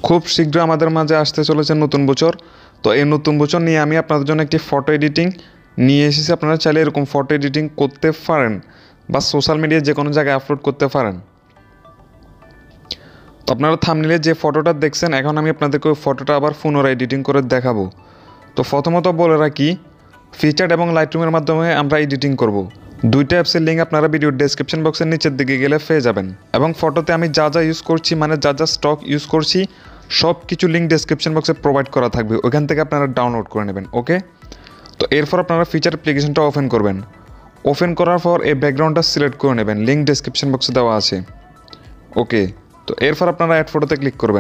খুব শীঘ্র আমাদের মাঝে আসতে চলেছে নতুন বছর। তো এই নতুন বছর নিয়ে আমি আপনাদের জন্য একটি ফটো এডিটিং নিয়ে এসেছি। আপনারা চাইলে এরকম ফটো এডিটিং করতে পারেন বা সোশ্যাল মিডিয়ায় যে কোনো জায়গায় আপলোড করতে পারেন। তো আপনারা থাম্বনেইলে যে ফটোটা দেখছেন, এখন আমি আপনাদেরকে ওই ফটোটা আবার পুনরায় এডিটিং করে দেখাবো। তো প্রথমত বলে রাখি, পিক্সার্ট এবং লাইটরুমের মাধ্যমে আমরা এডিটিং করব। দুইটা অ্যাপসের লিঙ্ক আপনারা ভিডিওর ডেসক্রিপশন বক্সের নিচের দিকে গেলে পেয়ে যাবেন। এবং ফটোতে আমি যা যা ইউজ করছি, মানে যা যা স্টক ইউজ করছি, সব কিছু লিঙ্ক ডেসক্রিপশন বক্সে প্রোভাইড করা থাকবে, ওইখান থেকে আপনারা ডাউনলোড করে নেবেন। ওকে, তো এরপর আপনারা ফিচার অ্যাপ্লিকেশনটা ওপেন করবেন। ওপেন করার পর এই ব্যাকগ্রাউন্ডটা সিলেক্ট করে নেবেন, লিঙ্ক ডেসক্রিপশন বক্সে দেওয়া আছে। ওকে, তো এরপর আপনারা অ্যাড ফটোতে ক্লিক করবেন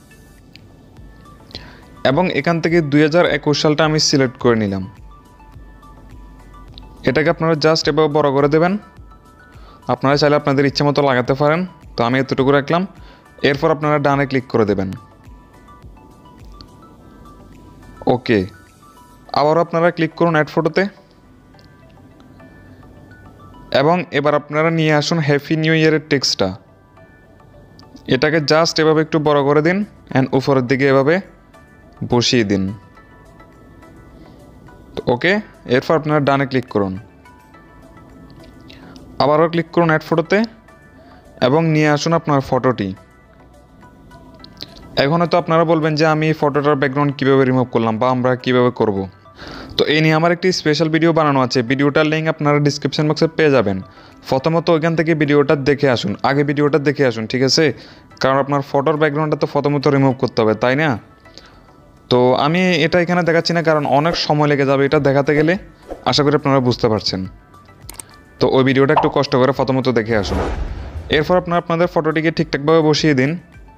এবং এখান থেকে 2021 সালটা আমি সিলেক্ট করে নিলাম। এটাকে আপনারা জাস্ট এভাবে বড় করে দেবেন। আপনারা চাইলে আপনাদের ইচ্ছে মতো লাগাতে পারেন, তো আমি এতটুকু রাখলাম। এরপর আপনারা ডানে ক্লিক করে দেবেন। ওকে, আবারও আপনারা ক্লিক করুন অ্যাড ফটোতে এবং এবার আপনারা নিয়ে আসুন হ্যাপি নিউ ইয়ারের টেক্সটটা। এটাকে জাস্ট এভাবে একটু বড় করে দিন অ্যান্ড উপরের দিকে এভাবে বসিয়ে দিন। ওকে, এরপর আপনারা ডানে ক্লিক করুন, আবারও ক্লিক করুন অ্যাড ফটোতে এবং নিয়ে আসুন আপনার ফটোটি। এখন হয়তো আপনারা বলবেন যে আমি ফটোটার ব্যাকগ্রাউন্ড কীভাবে রিমুভ করলাম বা আমরা কীভাবে করব। তো এই নিয়ে আমার একটি স্পেশাল ভিডিও বানানো আছে, ভিডিওটার লিঙ্ক আপনারা ডিসক্রিপশন বক্সে পেয়ে যাবেন। প্রথমত ওইখান থেকে ভিডিওটা দেখে আসুন, আগে ভিডিওটা দেখে আসুন, ঠিক আছে? কারণ আপনার ফটোর ব্যাকগ্রাউন্ডটা তো প্রথমত রিমুভ করতে হবে, তাই না? তো আমি এটা এখানে দেখাচ্ছি না, কারণ অনেক সময় লেগে যাবে এটা দেখাতে গেলে। আশা করি আপনারা বুঝতে পারছেন। তো ওই ভিডিওটা একটু কষ্ট করে প্রথমত দেখে আসুন। এরপর আপনারা আপনাদের ফটোটিকে ঠিকঠাকভাবে বসিয়ে দিন।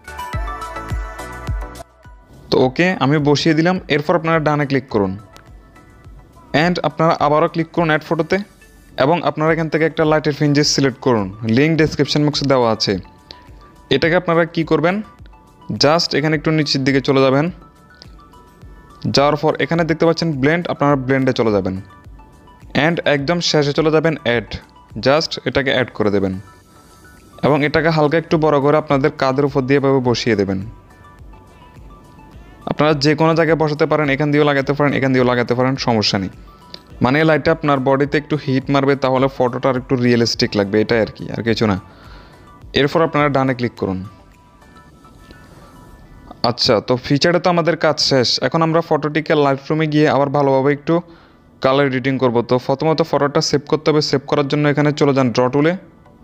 তো ওকে, আমি বসিয়ে দিলাম। এরপর আপনারা ডানে ক্লিক করুন অ্যান্ড আপনারা আবারও ক্লিক করুন অ্যাড ফটোতে এবং আপনারা এখান থেকে একটা লাইটের ফিঞ্জেস সিলেক্ট করুন, লিঙ্ক ডেসক্রিপশন বক্সে দেওয়া আছে। এটাকে আপনারা কি করবেন, জাস্ট এখানে একটু নিচের দিকে চলে যাবেন। যাওয়ার পর এখানে দেখতে পাচ্ছেন ব্লেন্ড, আপনারা ব্লেন্ডে চলে যাবেন অ্যান্ড একদম শেষে চলে যাবেন অ্যাড। জাস্ট এটাকে অ্যাড করে দেবেন এবং এটাকে হালকা একটু বড় করে আপনাদের কাঁধের উপর দিয়ে এভাবে বসিয়ে দেবেন। আপনারা যে কোনো জায়গায় বসাতে পারেন, এখান দিয়েও লাগাতে পারেন, এখান দিয়েও লাগাতে পারেন, সমস্যা নেই। মানে এই লাইটটা আপনার বডিতে একটু হিট মারবে, তাহলে ফটোটা আর একটু রিয়েলিস্টিক লাগবে, এটাই আর কি, আর কিছু না। এরপর আপনারা ডানে ক্লিক করুন। আচ্ছা, তো ফিচারে তো আমাদের কাজ শেষ। এখন আমরা ফটোটিকে লাইটরুমে গিয়ে আবার ভালোভাবে একটু কালার এডিটিং করব। তো প্রথমত ফটোটা সেভ করতে হবে। সেভ করার জন্য এখানে চলে যান ড্র টুলে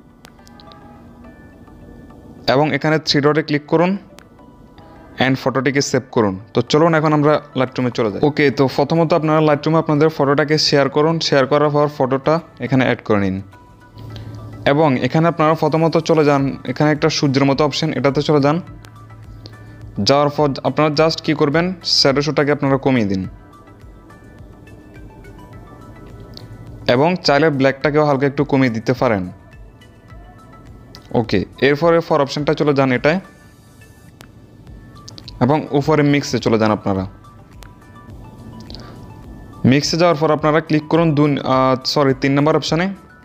এবং এখানে 3 ডটে ক্লিক করুন অ্যান্ড ফটোটিকে সেভ করুন। তো চলুন এখন আমরা লাইটরুমে চলে যাই। ওকে, তো প্রথমত আপনারা লাইটরুমে আপনাদের ফটোটাকে শেয়ার করুন। শেয়ার করার পর ফটোটা এখানে অ্যাড করে নিন এবং এখানে আপনারা প্রথমত চলে যান, এখানে একটা সূর্যের মতো অপশন, এটাতে চলে যান। যাওয়ার পর আপনারা জাস্ট কী করবেন, শ্যাডো শোটাকে আপনারা কমিয়ে দিন এবং চাইলে ব্ল্যাকটাকেও হালকা একটু কমিয়ে দিতে পারেন। ওকে, এরপরে ফর অপশানটা চলে যান এটায় এবং উপরে মিক্সে চলে যান। আপনারা মিক্সে যাওয়ার পর আপনারা ক্লিক করুন 3 নম্বর অপশানে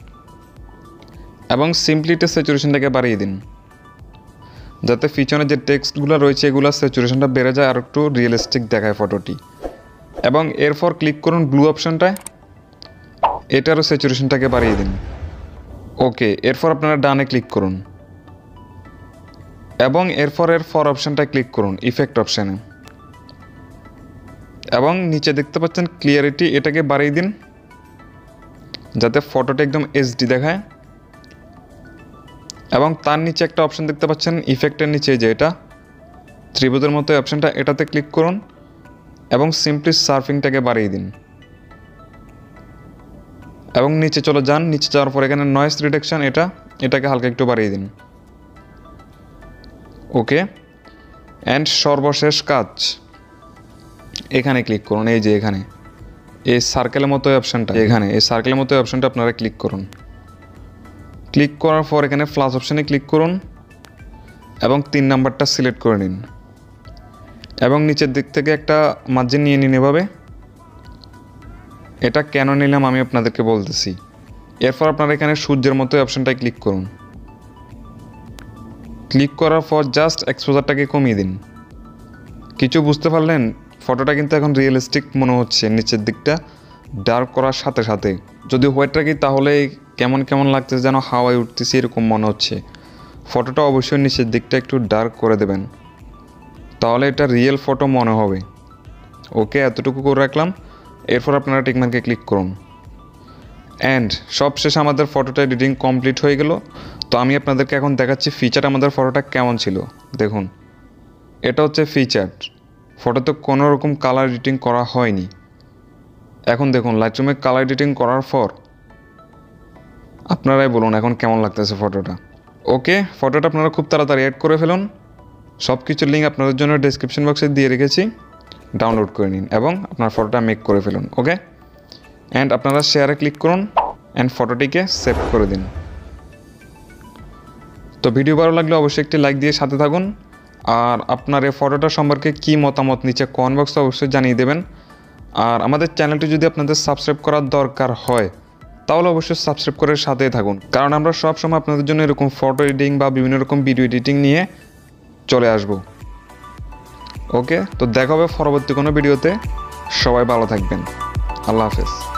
এবং সিম্পলিতে স্যাচুরেশনটাকে বাড়িয়ে দিন, যাতে পিছনে যে টেক্সটগুলো রয়েছে এগুলো স্যাচুরেশনটা বেড়ে যায় আর একটু রিয়েলিস্টিক দেখায় ফটোটি। এবং এরপর ক্লিক করুন ব্লু অপশানটায়, এটারও স্যাচুরেশনটাকে বাড়িয়ে দিন। ওকে, এরপর আপনারা ডানে ক্লিক করুন এবং এরপরের ফর অপশানটায় ক্লিক করুন ইফেক্ট অপশানে এবং নিচে দেখতে পাচ্ছেন ক্লিয়ারিটি, এটাকে বাড়িয়ে দিন যাতে ফটোটা একদম এইচডি দেখায়। এবং তার নিচে একটা অপশান দেখতে পাচ্ছেন ইফেক্টের নিচে, যে এটা ত্রিভুজের মতো অপশানটা, এটাতে ক্লিক করুন এবং সিম্পলি সার্ফিংটাকে বাড়িয়ে দিন এবং নিচে চলে যান। নিচে যাওয়ার পর এখানে নয়েজ রিডাকশন, এটাকে হালকা একটু বাড়িয়ে দিন। ওকে, অ্যান্ড সর্বশেষ কাজ, এখানে ক্লিক করুন। এই যে এখানে এই সার্কেলের মতো অপশানটা, এখানে এই সার্কেলের মতো অপশানটা আপনারা ক্লিক করুন। ক্লিক করার পর এখানে প্লাস অপশানে ক্লিক করুন এবং 3 নাম্বারটা সিলেক্ট করে নিন এবং নিচের দিক থেকে একটা মার্জিন নিয়ে নিন এভাবে। এটা কেন নিলাম আমি আপনাদেরকে বলতেছি। এরপর আপনারা এখানে সূর্যের মতো অপশানটায় ক্লিক করুন। ক্লিক করার পর জাস্ট এক্সপোজারটাকে কমিয়ে দিন কিছু বুঝতে পারলেন? ফটোটা কিন্তু এখন রিয়েলিস্টিক মনে হচ্ছে নিচের দিকটা ডার্ক করার সাথে সাথে। যদি হোয়াইট রাখি তাহলে কেমন কেমন লাগতেছে, যেন হাওয়ায় উঠতেছে এরকম মনে হচ্ছে। ফটোটা অবশ্যই নিচের দিকটা একটু ডার্ক করে দেবেন, তাহলে এটা রিয়েল ফটো মনে হবে। ওকে, এতটুকু করে রাখলাম। এরপর আপনারা টিকমার্কে ক্লিক করুন। অ্যান্ড সবশেষে আমাদের ফটোটা এডিটিং কমপ্লিট হয়ে গেল। তো আমি আপনাদেরকে এখন দেখাচ্ছি ফিচার আমাদের ফটোটা কেমন ছিল। দেখুন, এটা হচ্ছে ফিচার। ফটোতে কোনো রকম কালার এডিটিং করা হয়নি। এখন দেখুন লাইটরুমে কালার এডিটিং করার পর আপনারাই বলুন এখন কেমন লাগতেছে ফটোটা। ওকে, ফটোটা আপনারা খুব তাড়াতাড়ি অ্যাড করে ফেলুন। সব কিছুর লিঙ্ক আপনাদের জন্য ডেসক্রিপশন বক্সে দিয়ে রেখেছি, ডাউনলোড করে নিন এবং আপনার ফটোটা মেক করে ফেলুন। ওকে, অ্যান্ড আপনারা শেয়ারে ক্লিক করুন অ্যান্ড ফটোটিকে সেভ করে দিন। তো ভিডিও ভালো লাগলে অবশ্যই একটি লাইক দিয়ে সাথে থাকুন। আর আপনার এই ফটোটা সম্পর্কে কী মতামত নিচে কমেন্ট বক্সে অবশ্যই জানিয়ে দেবেন। আর আমাদের চ্যানেলটি যদি আপনাদের সাবস্ক্রাইব করার দরকার হয় তাহলে অবশ্যই সাবস্ক্রাইব করে সাথেই থাকুন, কারণ আমরা সব সময় আপনাদের জন্য এরকম ফটো এডিটিং বা বিভিন্ন রকম ভিডিও এডিটিং নিয়ে চলে আসব। ওকে, তো দেখা হবে পরবর্তী কোনো ভিডিওতে। সবাই ভালো থাকবেন। আল্লাহ হাফেজ।